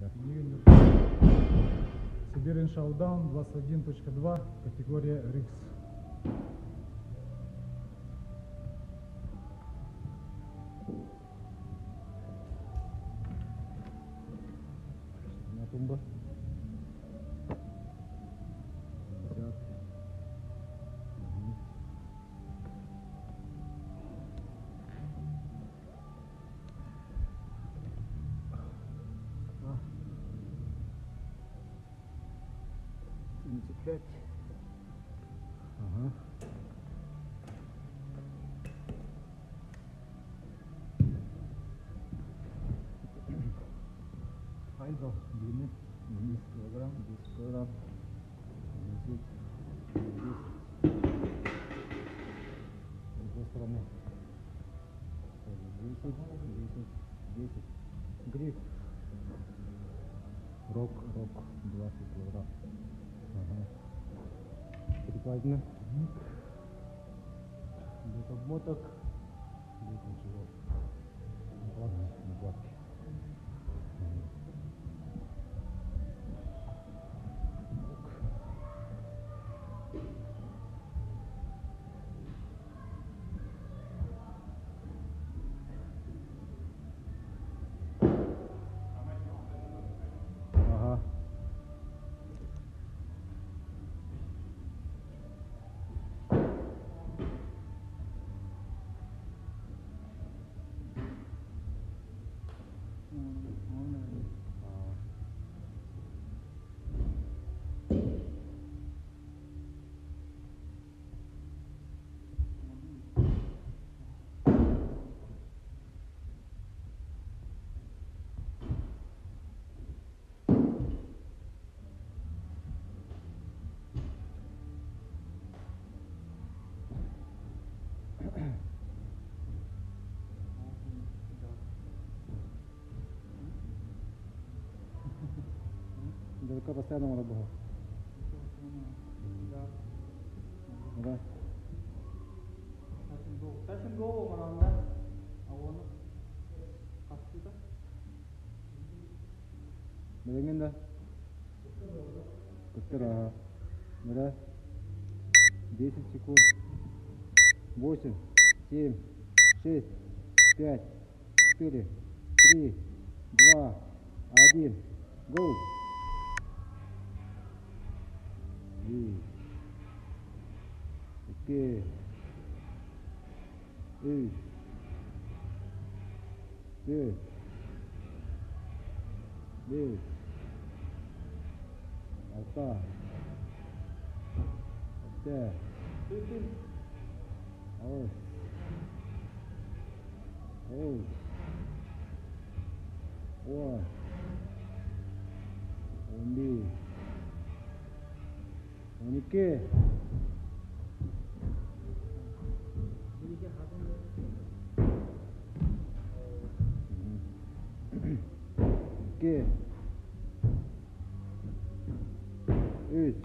Сибирин Шоудаун 21.2, категория Рикс. На тумба. 50. Пять. Ага. Айдол длины 10 килограмм. 10 килограмм. 10. С другой стороны. 10. 10. Гриф. Рок 20 килограмм. Ага. Перекладина. Без обмоток. Без ничего. Накладки. Ага. Далеко постоянно надо было. Да. Touch and go mananda. Awon. Kastuta. Bayangin dah. Костера. Да. 10 секунд. 8, 7, 6, 5, 4, 3, 2, 1. Go. Окей. 9, 10, 9, 6, 5, 15. 6, 1, 12, Окей. 3,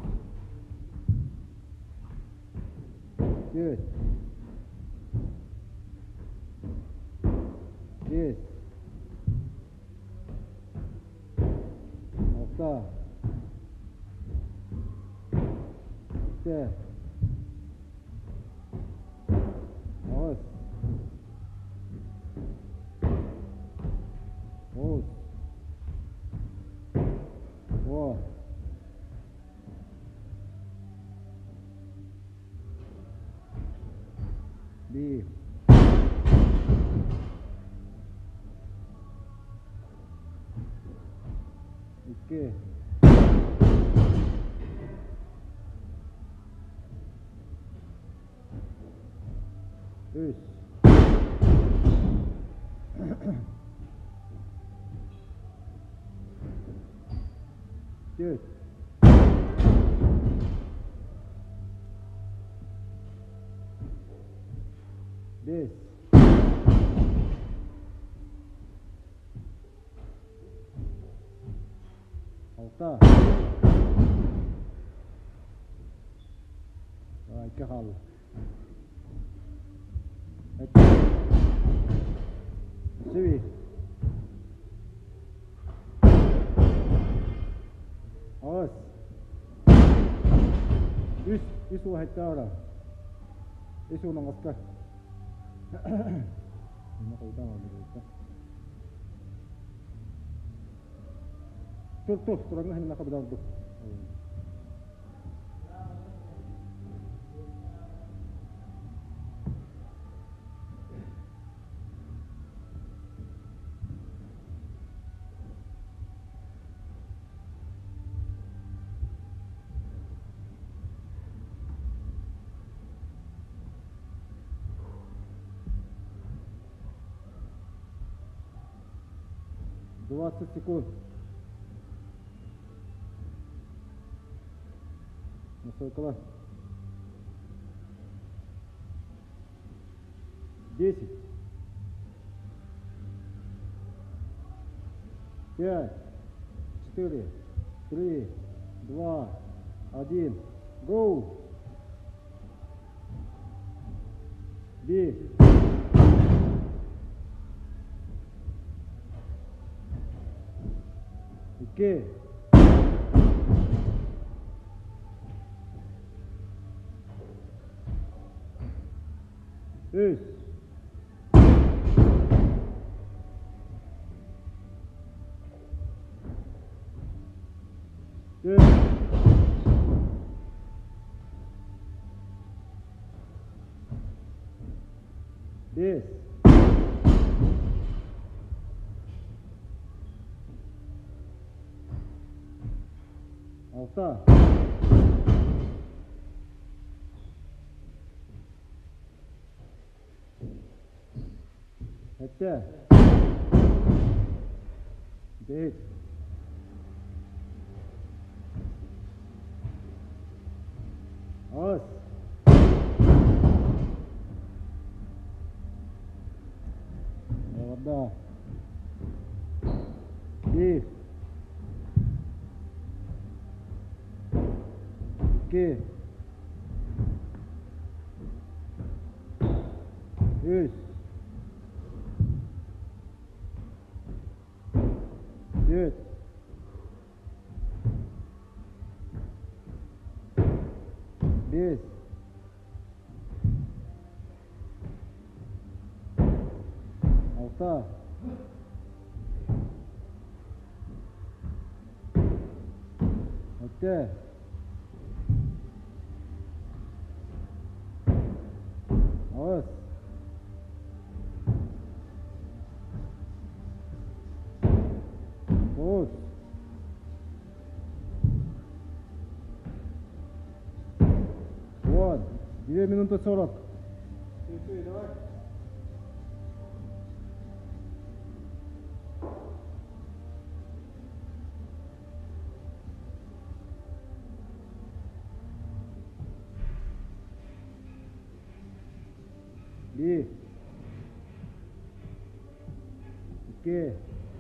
9, 10, 6, 5, 6, 7, 8, 9, 10. Alta. Rồi cái hầm. Subi. Üç ula hatta ora. Üç ulan aska. Yine koydan aldı. Tur. Turangnya hanya nak bedal tuh. Двадцать секунд. Насколько? 10. 5, 4, 3, 2, 1. Go! B. Ike. Üç. Dört. Beş. Altı. Hatta. Beş. Az. Orada. Bir. İki. Üç. Dört. Beş. Altı. Yedi. Ağız. Dokuz. 2 минуты 40. Давай. Bir. İki.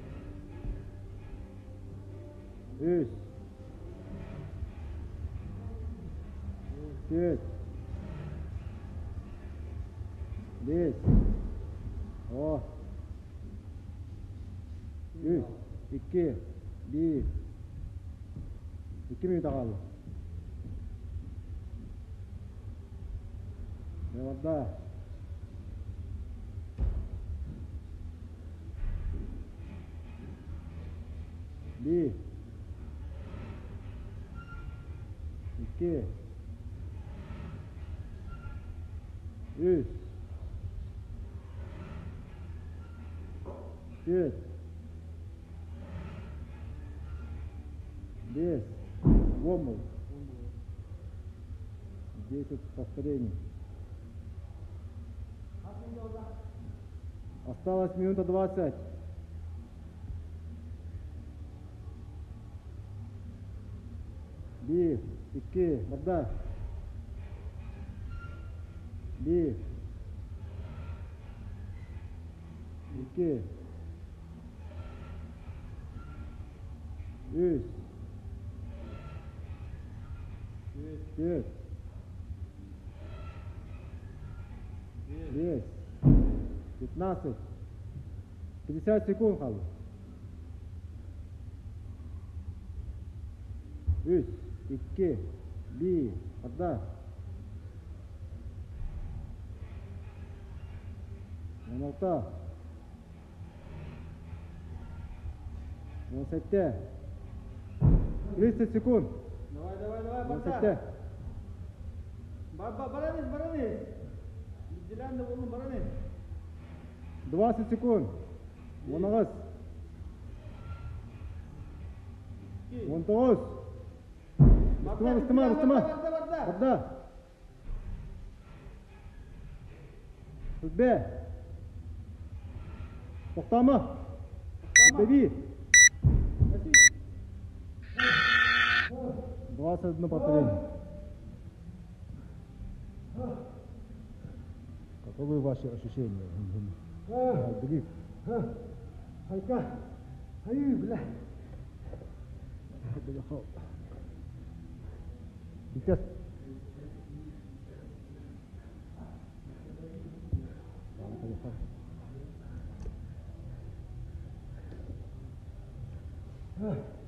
Üç. Dört. Beş. Oh. Üç. İki. Bir. 2 minut kaldı. Devamda. Bir. İki. Üç. Десять. 10. Вомбл. 10 повторений. Осталось минута 20. Bir, iki, burada. Bir, iki, üç, dört, beş, 15, 50 секунд kaldı. 3, 2, 1. Одна. 16. 17. 30 секунд. Давай, 17. Баранец. Делянда болу, баранец. 20 секунд. 19. 19. Быстыма. Одна. Үзбе. Тоқтама. Үзбеби. 21 повторение. Каковы ваши ощущения? Дрифт. Хайка. Ай, бля. Сейчас.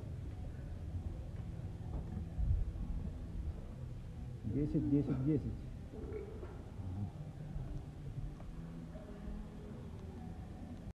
Десять.